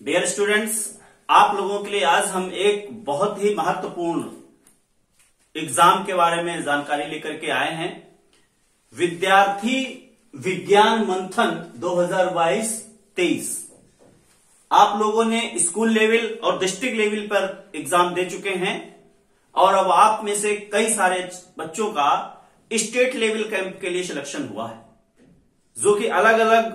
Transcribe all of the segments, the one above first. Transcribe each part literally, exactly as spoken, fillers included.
Dear students, आप लोगों के लिए आज हम एक बहुत ही महत्वपूर्ण एग्जाम के बारे में जानकारी लेकर के आए हैं। विद्यार्थी विज्ञान मंथन दो हज़ार बाईस तेईस। आप लोगों ने स्कूल लेवल और डिस्ट्रिक्ट लेवल पर एग्जाम दे चुके हैं और अब आप में से कई सारे बच्चों का स्टेट लेवल कैंप के लिए सिलेक्शन हुआ है, जो कि अलग अलग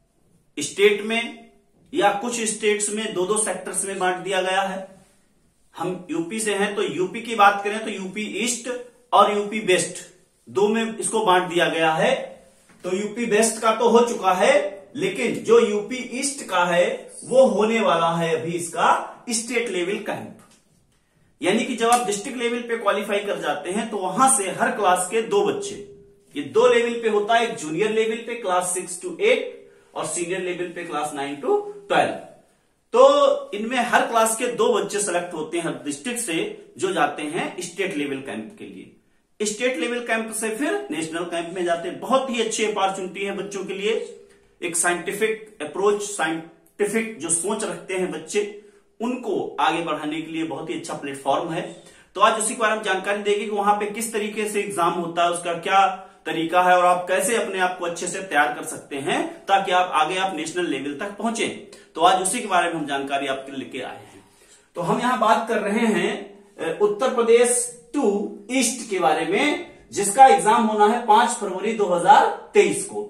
स्टेट में या कुछ स्टेट्स में दो दो सेक्टर्स में बांट दिया गया है। हम यूपी से हैं तो यूपी की बात करें तो यूपी ईस्ट और यूपी वेस्ट दो में इसको बांट दिया गया है। तो यूपी वेस्ट का तो हो चुका है, लेकिन जो यूपी ईस्ट का है वो होने वाला है अभी इसका स्टेट लेवल कैंप। यानी कि जब आप डिस्ट्रिक्ट लेवल पे क्वालिफाई कर जाते हैं तो वहां से हर क्लास के दो बच्चे, ये दो लेवल पे होता है, एक जूनियर लेवल पे क्लास सिक्स टू एट और सीनियर लेवल पे क्लास नाइन टू ट्वेल्व। तो इनमें हर क्लास के दो बच्चे सेलेक्ट होते हैं हर डिस्ट्रिक्ट से, जो जाते हैं स्टेट लेवल कैंप के लिए। स्टेट लेवल कैंप से फिर नेशनल कैंप में जाते हैं। बहुत ही अच्छी अपॉर्चुनिटी है बच्चों के लिए। एक साइंटिफिक अप्रोच, साइंटिफिक जो सोच रखते हैं बच्चे, उनको आगे बढ़ाने के लिए बहुत ही अच्छा प्लेटफॉर्म है। तो आज उसी के बारे में जानकारी देगी कि वहां पे किस तरीके से एग्जाम होता है, उसका क्या तरीका है और आप कैसे अपने आप को अच्छे से तैयार कर सकते हैं ताकि आप आगे आप नेशनल लेवल तक पहुंचे। तो आज उसी के बारे में हम जानकारी आपके लिए लेके आए हैं। तो हम यहां बात कर रहे हैं उत्तर प्रदेश टू ईस्ट के बारे में, जिसका एग्जाम होना है पांच फरवरी दो हज़ार तेईस को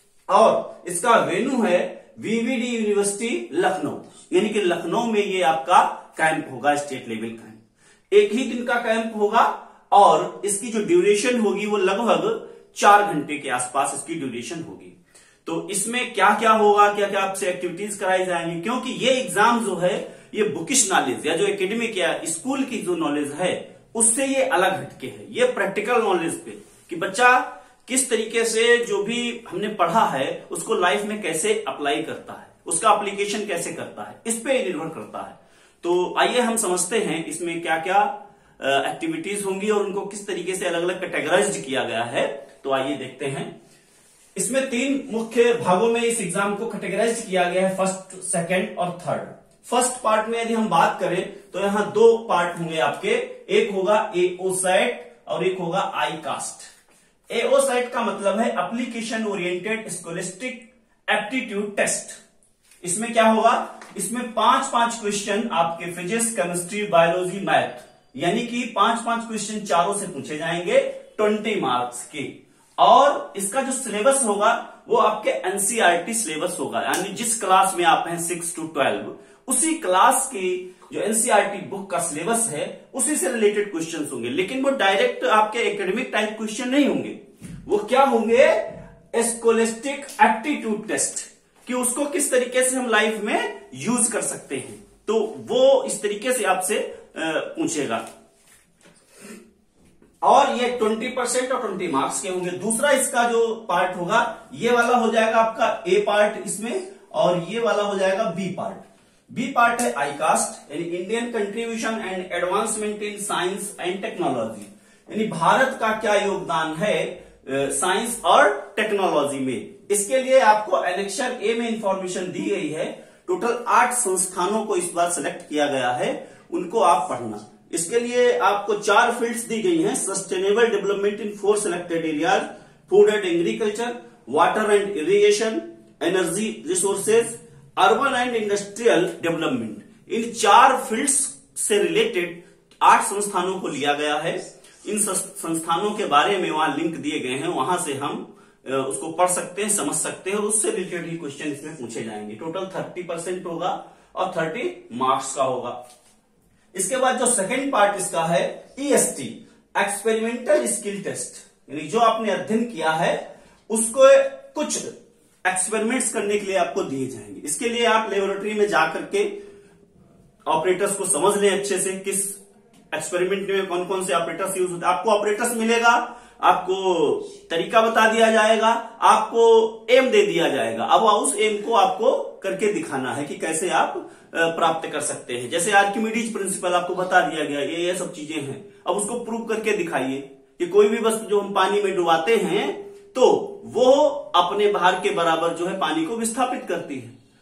और इसका वेन्यू है वीवीडी यूनिवर्सिटी लखनऊ। यानी कि लखनऊ में ये आपका कैंप होगा, स्टेट लेवल कैंप। एक ही दिन का कैंप होगा और इसकी जो ड्यूरेशन होगी वो लगभग चार घंटे के आसपास इसकी ड्यूरेशन होगी। तो इसमें क्या क्या होगा, क्या क्या आपसे एक्टिविटीज कराई जाएंगी, क्योंकि ये एग्जाम जो है ये बुकिश नॉलेज या जो एकेडमिक या स्कूल की जो नॉलेज है उससे ये अलग हटके है। ये प्रैक्टिकल नॉलेज पे कि बच्चा किस तरीके से जो भी हमने पढ़ा है उसको लाइफ में कैसे अप्लाई करता है, उसका एप्लीकेशन कैसे करता है, इस पे निर्भर करता है। तो आइए हम समझते हैं इसमें क्या क्या एक्टिविटीज होंगी और उनको किस तरीके से अलग अलग कैटेगराइज्ड किया गया है। तो आइए देखते हैं। इसमें तीन मुख्य भागों में इस एग्जाम को कैटेगराइज किया गया है, फर्स्ट, सेकंड और थर्ड। फर्स्ट पार्ट में यदि हम बात करें तो यहां दो पार्ट होंगे आपके, एक होगा एओसेट और एक होगा आई कास्ट। एओसेट का मतलब है application oriented scholastic aptitude test. इसमें क्या होगा, इसमें पांच पांच क्वेश्चन आपके फिजिक्स, केमिस्ट्री, बायोलॉजी, मैथ, यानी कि पांच पांच क्वेश्चन चारों से पूछे जाएंगे ट्वेंटी मार्क्स के। और इसका जो सिलेबस होगा वो आपके एनसीईआरटी सिलेबस होगा, यानी जिस क्लास में आप हैं सिक्स टू ट्वेल्व उसी क्लास की जो एनसीईआरटी बुक का सिलेबस है उसी से रिलेटेड क्वेश्चन होंगे। लेकिन वो डायरेक्ट आपके एकेडमिक टाइप क्वेश्चन नहीं होंगे, वो क्या होंगे, स्कॉलास्टिक एप्टीट्यूड टेस्ट, कि उसको किस तरीके से हम लाइफ में यूज कर सकते हैं। तो वो इस तरीके से आपसे पूछेगा और ये बीस परसेंट और बीस मार्क्स के होंगे। दूसरा इसका जो पार्ट होगा ये वाला हो जाएगा आपका ए पार्ट इसमें, और ये वाला हो जाएगा बी पार्ट। बी पार्ट है आई कास्ट, यानी Indian contribution and advancement in science and technology, यानी भारत का क्या योगदान है साइंस और टेक्नोलॉजी में। इसके लिए आपको एनेक्सर ए में इंफॉर्मेशन दी गई है। टोटल आठ संस्थानों को इस बार सेलेक्ट किया गया है, उनको आप पढ़ना। इसके लिए आपको चार फील्ड्स दी गई हैं, sustainable development in four selected areas, food and agriculture, water and irrigation, energy resources, urban and industrial development. इन चार फील्ड्स से रिलेटेड आठ संस्थानों को लिया गया है। इन संस्थानों के बारे में वहां लिंक दिए गए हैं, वहां से हम उसको पढ़ सकते हैं, समझ सकते हैं और उससे रिलेटेड ही क्वेश्चन इसमें पूछे जाएंगे। टोटल थर्टी परसेंट होगा और थर्टी मार्क्स का होगा। इसके बाद जो सेकंड पार्ट इसका है ईएसटी, एक्सपेरिमेंटल स्किल टेस्ट, यानी जो आपने अध्ययन किया है उसको कुछ एक्सपेरिमेंट्स करने के लिए आपको दिए जाएंगे। इसके लिए आप लेबोरेटरी में जाकर के ऑपरेटर्स को समझ लें अच्छे से, किस एक्सपेरिमेंट में कौन कौन से ऑपरेटर्स यूज होते हैं। आपको ऑपरेटर्स मिलेगा, आपको तरीका बता दिया जाएगा, आपको एम दे दिया जाएगा। अब उस एम को आपको करके दिखाना है कि कैसे आप प्राप्त कर सकते हैं। जैसे आर्किमिडीज प्रिंसिपल आपको बता दिया गया, ये ये सब चीजें हैं, अब उसको प्रूव करके दिखाइए कि कोई भी वस्तु जो हम पानी में डुबाते हैं तो वो अपने भार के बराबर जो है पानी को विस्थापित करती है।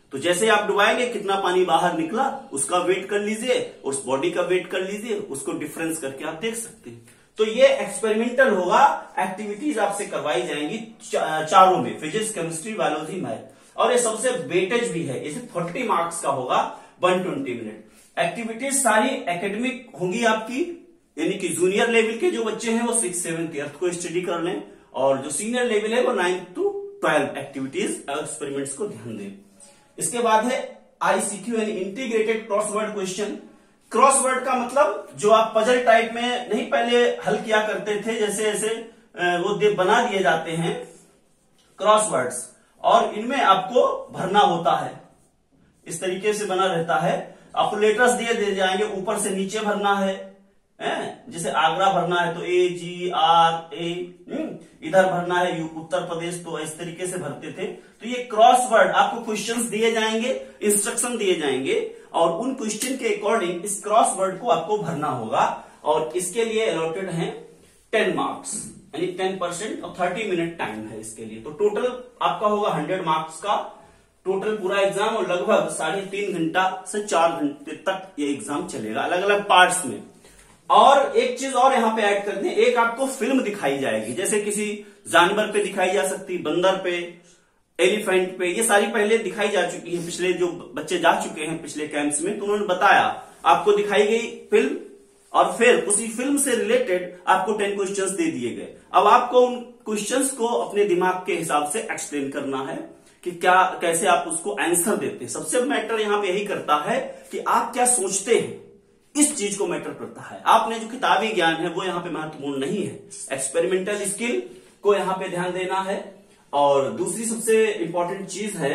तो जैसे आप डुबाएंगे कितना पानी बाहर निकला उसका वेट कर लीजिए, उस बॉडी का वेट कर लीजिए, उसको डिफरेंस करके आप देख सकते हैं। तो ये एक्सपेरिमेंटल होगा, एक्टिविटीज आपसे करवाई जाएंगी चा, चारों में, फिजिक्स, केमिस्ट्री, बायोलॉजी, मैथ, और ये सबसे वेटेज भी है, इसे फोर्टी मार्क्स का होगा, वन ट्वेंटी मिनट। एक्टिविटीज सारी एकेडमिक होंगी आपकी, यानी कि जूनियर लेवल के जो बच्चे हैं वो सिक्स सेवंथ एर्थ को स्टडी कर लें, और जो सीनियर लेवल है वो ninth to twelve activities experiments को ध्यान दें। इसके बाद है आईसीक्यू यानी इंटीग्रेटेड क्रॉसवर्ड क्वेश्चन। क्रॉसवर्ड का मतलब जो आप पजल टाइप में नहीं पहले हल किया करते थे, जैसे ऐसे वो दे बना दिए जाते हैं क्रॉसवर्ड्स, और इनमें आपको भरना होता है, इस तरीके से बना रहता है। आपको लेटर्स दिए दे जाएंगे, ऊपर से नीचे भरना है, हैं? जैसे आगरा भरना है तो ए जी आर ए, इधर भरना है यू उत्तर प्रदेश, तो इस तरीके से भरते थे। तो ये क्रॉसवर्ड आपको क्वेश्चंस दिए जाएंगे, इंस्ट्रक्शन दिए जाएंगे, और उन क्वेश्चन के अकॉर्डिंग इस क्रॉसवर्ड को आपको भरना होगा, और इसके लिए अलॉटेड है टेन मार्क्स यानी टेन परसेंट, और थर्टी मिनट टाइम है इसके लिए। तो टोटल आपका होगा हंड्रेड मार्क्स का टोटल पूरा एग्जाम, और लगभग साढ़े तीन घंटा से चार घंटे तक ये एग्जाम चलेगा अलग अलग पार्ट्स में। और एक चीज और यहां पे ऐड कर दें, एक आपको फिल्म दिखाई जाएगी, जैसे किसी जानवर पे दिखाई जा सकती, बंदर पे, एलिफेंट पे, ये सारी पहले दिखाई जा चुकी है, पिछले जो बच्चे जा चुके हैं पिछले कैंप्स में, तो उन्होंने बताया, आपको दिखाई गई फिल्म, और फिर उसी फिल्म से रिलेटेड आपको टेन क्वेश्चंस दे दिए गए। अब आपको उन क्वेश्चंस को अपने दिमाग के हिसाब से एक्सप्लेन करना है कि क्या कैसे आप उसको आंसर देते हैं। सबसे मैटर यहां पे यही करता है कि आप क्या सोचते हैं, इस चीज को मैटर करता है। आपने जो किताबी ज्ञान है वो यहां पे महत्वपूर्ण नहीं है, एक्सपेरिमेंटल स्किल को यहां पे ध्यान देना है। और दूसरी सबसे इंपॉर्टेंट चीज है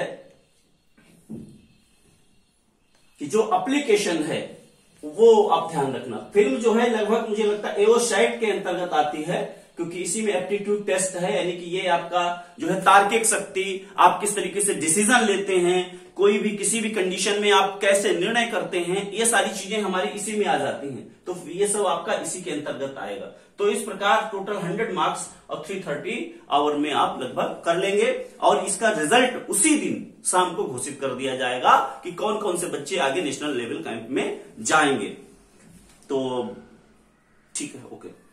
कि जो एप्लीकेशन है वो आप ध्यान रखना। फिल्म जो है लगभग मुझे लगता है एओसाइट के अंतर्गत आती है, क्योंकि इसी में एप्टीट्यूड टेस्ट है, यानी कि ये आपका जो है तार्किक शक्ति, आप किस तरीके से डिसीजन लेते हैं, कोई भी किसी भी कंडीशन में आप कैसे निर्णय करते हैं, ये सारी चीजें हमारी इसी में आ जाती हैं। तो ये सब आपका इसी के अंतर्गत आएगा। तो इस प्रकार टोटल हंड्रेड मार्क्स और थ्री थर्टी आवर में आप लगभग कर लेंगे, और इसका रिजल्ट उसी दिन शाम को घोषित कर दिया जाएगा कि कौन कौन से बच्चे आगे नेशनल लेवल कैंप में जाएंगे। तो ठीक है, ओके।